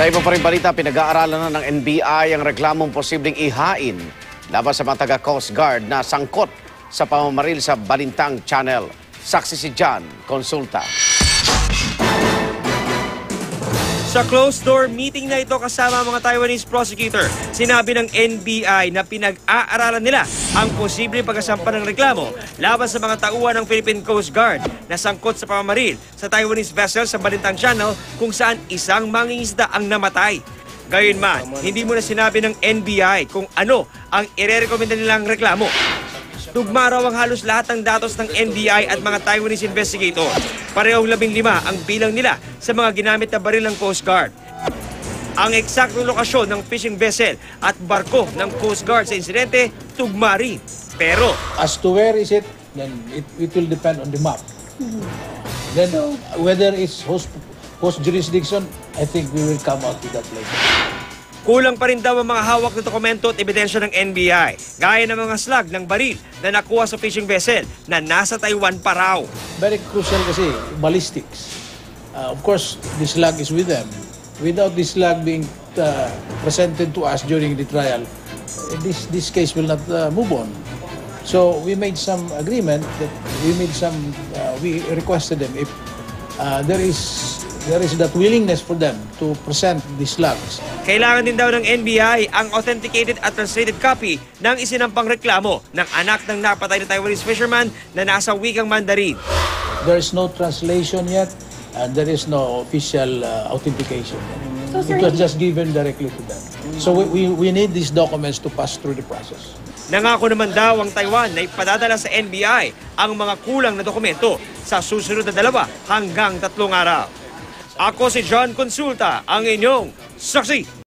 Sa iba pa rin balita, pinag-aaralan na ng NBI ang reklamong posibleng ihain laban sa mga taga-Coast Guard na sangkot sa pamamaril sa Balintang Channel. Saksi si John Consulta. Sa closed-door meeting na ito kasama mga Taiwanese prosecutor, sinabi ng NBI na pinag-aaralan nila ang posibleng pagkasampa ng reklamo laban sa mga tauhan ng Philippine Coast Guard na sangkot sa pamamaril sa Taiwanese vessel sa Balintang Channel kung saan isang mangingisda ang namatay. Gayunman, hindi muna sinabi ng NBI kung ano ang irerekomenda nilang reklamo. Tugma raw ang halos lahat ng datos ng NBI at mga Taiwanese investigator. Parehong 15 ang bilang nila sa mga ginamit na baril ng Coast Guard. Ang eksaktong lokasyon ng fishing vessel at barko ng Coast Guard sa insidente, tugma rin. Pero as to where is it, then it will depend on the map. Then whether it's host jurisdiction, I think we will come out with that later. kulang pa rin daw ang mga hawak na dokumento at ebidensya ng NBI, gaya ng mga slag ng baril na nakuha sa fishing vessel na nasa Taiwan pa raw. Very crucial kasi, ballistics. Of course, the slag is with them. Without the slag being presented to us during the trial, this case will not move on. So we made some agreement that we requested them if there is that willingness for them to present the slugs. Kailangan din daw ng NBI ang authenticated at translated copy ng isinampang reklamo ng anak ng napatay na Taiwanese fisherman na nasa wikang Mandarin. There is no translation yet and there is no official authentication. It was just given directly to them. So we need these documents to pass through the process. Nangako naman daw ang Taiwan na ipadadala sa NBI ang mga kulang na dokumento sa susunod na 2 hanggang 3 araw. Ako si John Consulta, ang inyong saksi.